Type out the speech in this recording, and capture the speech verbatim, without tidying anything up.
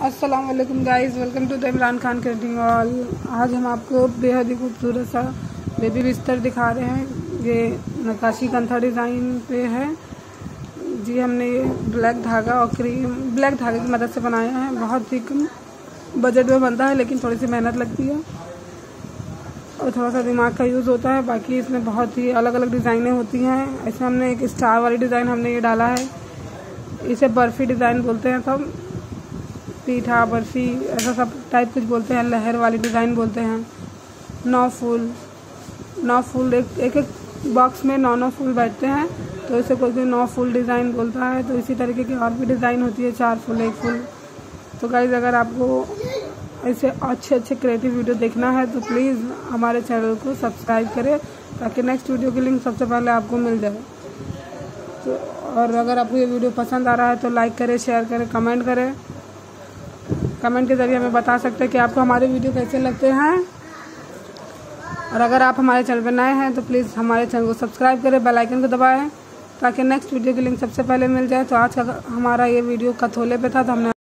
अस्सलाम वालेकुम guys, welcome to the Imran Khan creating hall. आज हम आपको बेहद ही खूबसूरत सा बेबी बिस्तर दिखा रहे हैं। ये नक्काशी कंथा डिज़ाइन पे है जी। हमने ये ब्लैक धागा और क्रीम ब्लैक धागे की मदद से बनाया है। बहुत ही कम बजट में बनता है, लेकिन थोड़ी सी मेहनत लगती है और थोड़ा सा दिमाग का यूज़ होता है। बाकी इसमें बहुत ही अलग अलग डिज़ाइनें होती हैं। ऐसे हमने एक स्टार वाली डिज़ाइन हमने ये डाला है। इसे बर्फ़ी डिज़ाइन बोलते हैं सब, पीठा बर्फ़ी ऐसा सब टाइप कुछ बोलते हैं। लहर वाली डिज़ाइन बोलते हैं। नौ फूल नौ फूल एक एक एक बॉक्स में नौ नौ फूल बैठते हैं, तो इसे कोई कोई नौ फूल डिज़ाइन बोलता है। तो इसी तरीके की और भी डिज़ाइन होती है, चार फूल एक फूल। तो गाइज़, अगर आपको ऐसे अच्छे अच्छे क्रिएटिव वीडियो देखना है तो प्लीज़ हमारे चैनल को सब्सक्राइब करें, ताकि नेक्स्ट वीडियो की लिंक सबसे पहले आपको मिल जाए। तो और अगर आपको ये वीडियो पसंद आ रहा है तो लाइक करें, शेयर करें, कमेंट करें। कमेंट के ज़रिए हमें बता सकते हैं कि आपको हमारे वीडियो कैसे लगते हैं। और अगर आप हमारे चैनल पर नए हैं तो प्लीज़ हमारे चैनल को सब्सक्राइब करें, बेल आइकन को दबाएं, ताकि नेक्स्ट वीडियो की लिंक सबसे पहले मिल जाए। तो आज का हमारा ये वीडियो कथोले पे था, तो हमने